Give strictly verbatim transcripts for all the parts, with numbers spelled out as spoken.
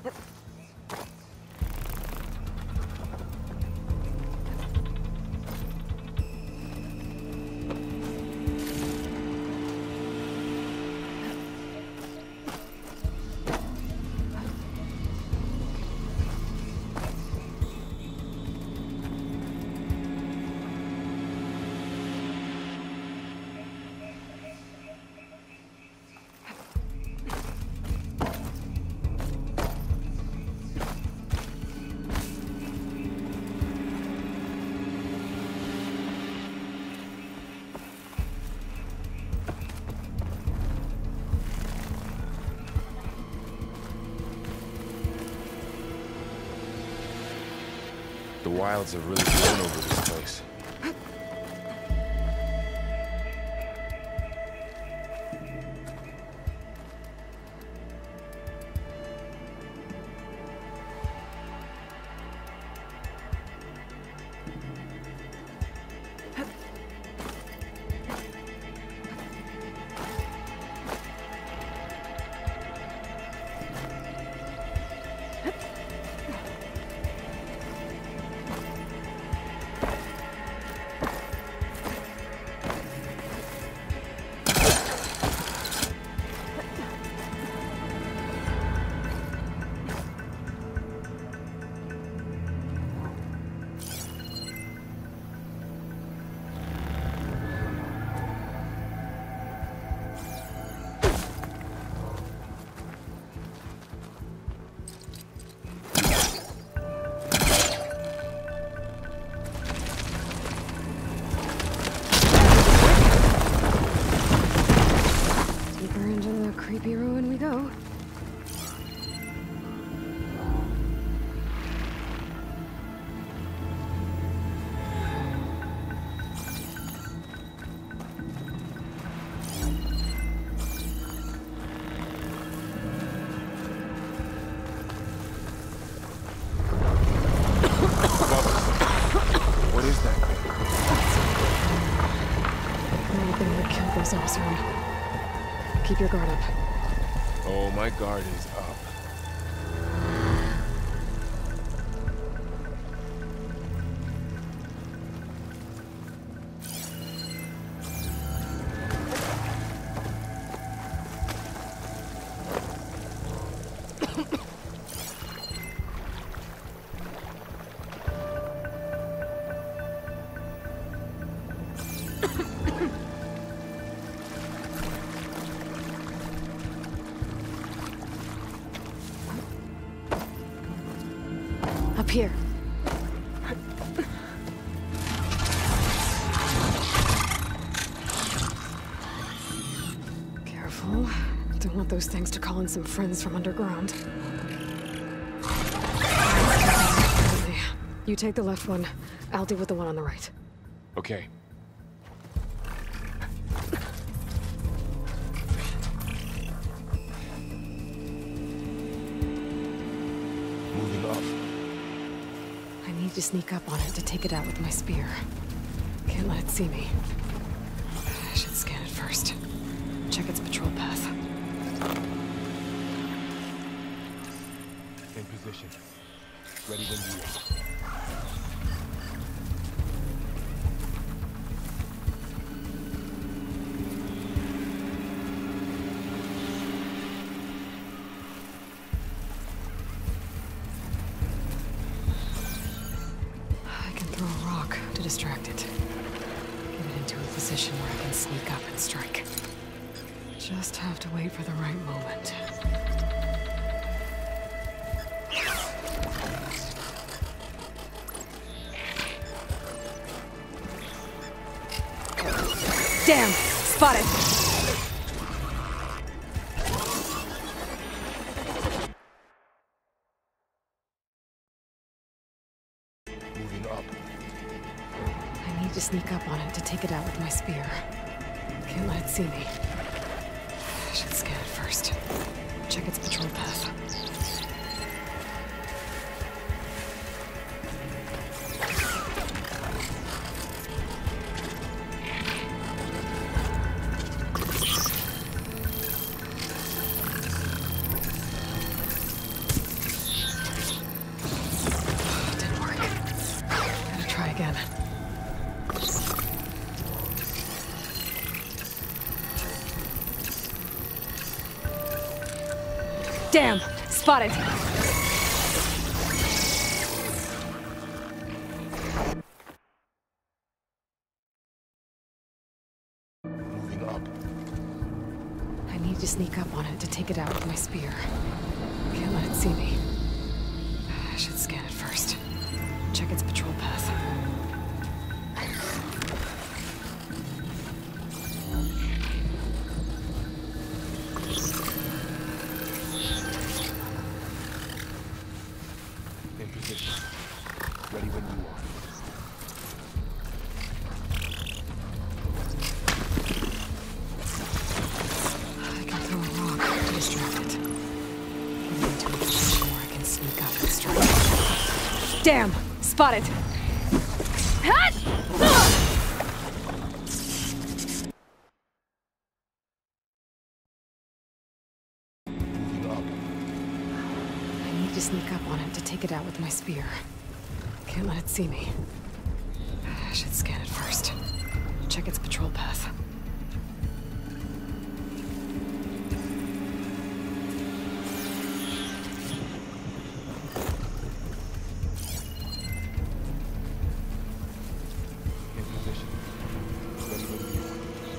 The wilds have really grown over this place. Creepy ruin we go. What is that thing? Might have been what killed those Oseram. Keep your guard up. Oh, my guard is up. Up here. Careful. Don't want those things to call in some friends from underground. You take the left one. I'll deal with the one on the right. Okay. Moving up. I need to sneak up on it to take it out with my spear. Can't let it see me. I should scan it first. Check its patrol path. In position. Ready when you are. To distract it. Get it into a position where I can sneak up and strike. Just have to wait for the right moment. Damn! Spotted! To sneak up on it to take it out with my spear. Can't let it see me. I should scan it first. Check its patrol path. Damn! Spotted! Moving up. I need to sneak up on it to take it out with my spear. Can't let it see me. I should scan it first. Check its patrol path. In position. Ready when you are. I can throw a rock to distract it. Get it into a position where I can sneak up and strike. Damn! Spotted! Hut! Moving up. I need to sneak up on it to take it out with my spear. Can't let it see me. I should scan it first. Check its patrol path. In position. Ready when you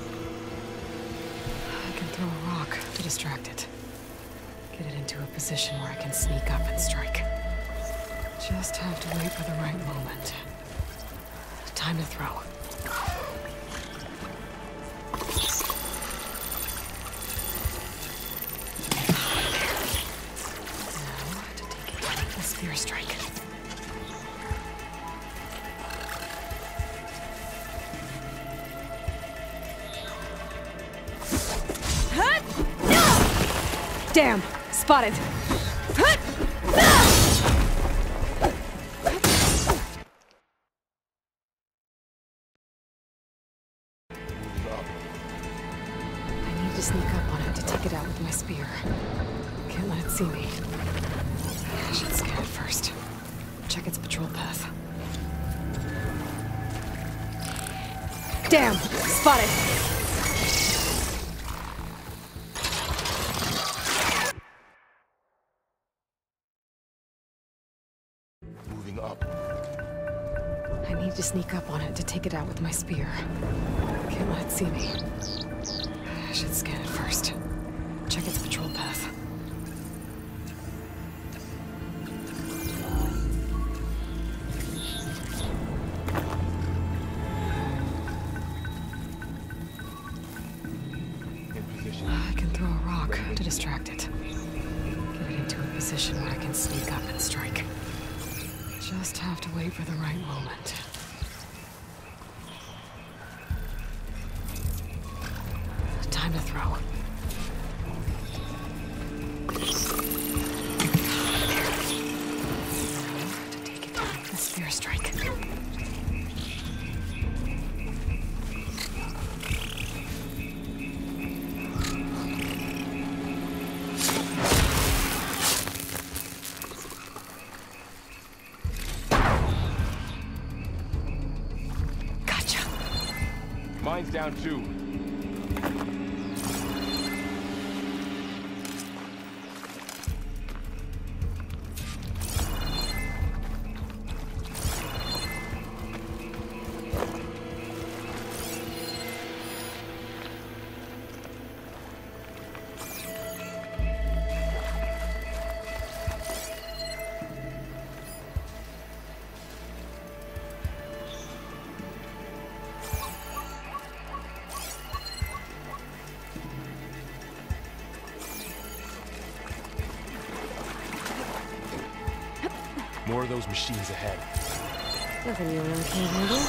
are. I can throw a rock to distract it. Get it into a position where I can sneak up and strike. Just have to wait for the right moment. Time to throw. Now to take it out with a spear strike. Damn! Spotted! Moving up. I need to sneak up on it to take it out with my spear. Can't let it see me. I should scan it first. Check its patrol path. Damn! Spotted! Moving up. I need to sneak up on it to take it out with my spear. Can't let it see me. I should scan it first. Check its patrol path. In position. I can throw a rock to distract it. Get it into a position where I can sneak up and strike. Just have to wait for the right moment. Time to throw. To take it down with a spear strike. Gotcha. Mine's down too. More of those machines ahead. Nothing you really can't handle.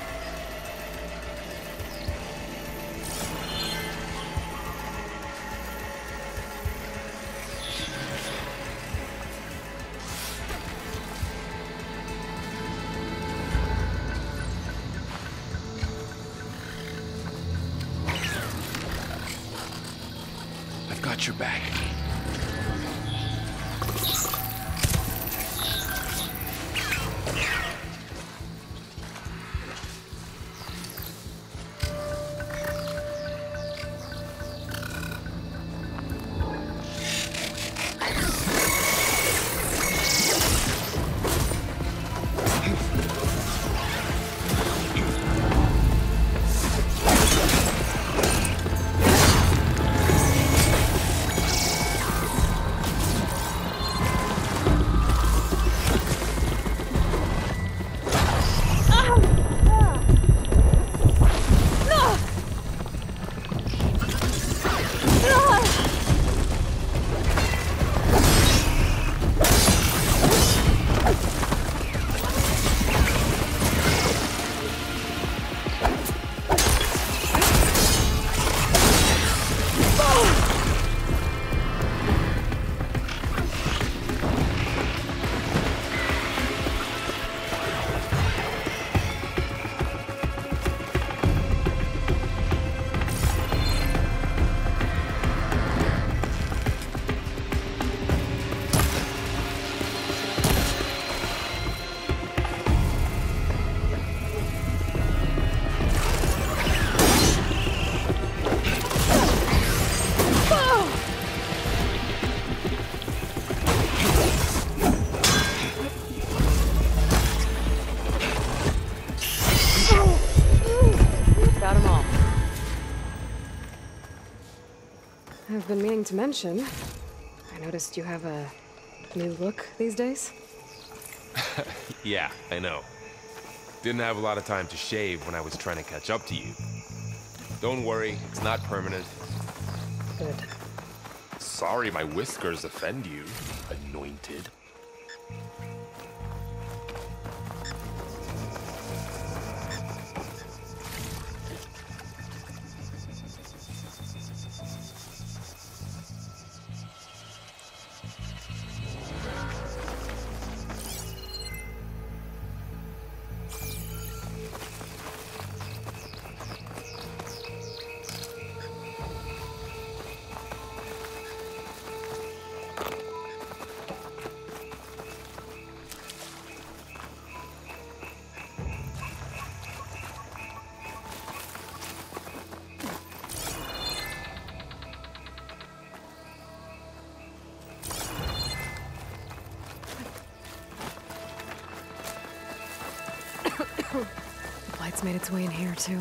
I've got your back. I've been meaning to mention, I noticed you have a new look these days. Yeah, I know. Didn't have a lot of time to shave when I was trying to catch up to you. Don't worry, it's not permanent. Good. Sorry my whiskers offend you, anointed. The light's made its way in here, too.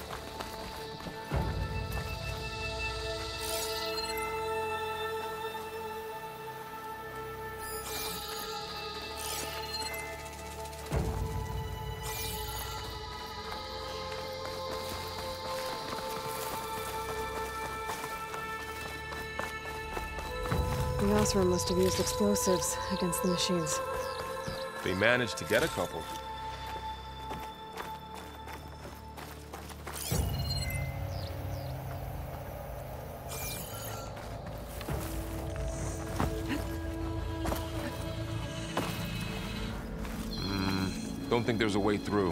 The Oseram must have used explosives against the machines. They managed to get a couple. Don't think there's a way through.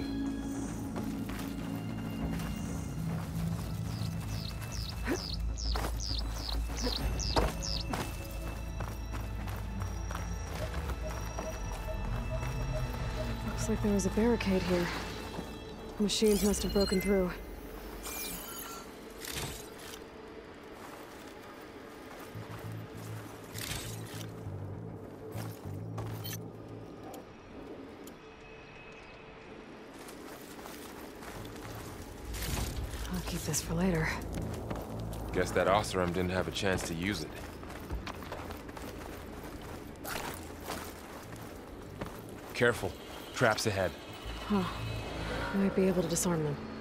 Looks like there was a barricade here. The machines must have broken through. I'll keep this for later. Guess that Oseram didn't have a chance to use it. Careful. Traps ahead. Huh. Might be able to disarm them.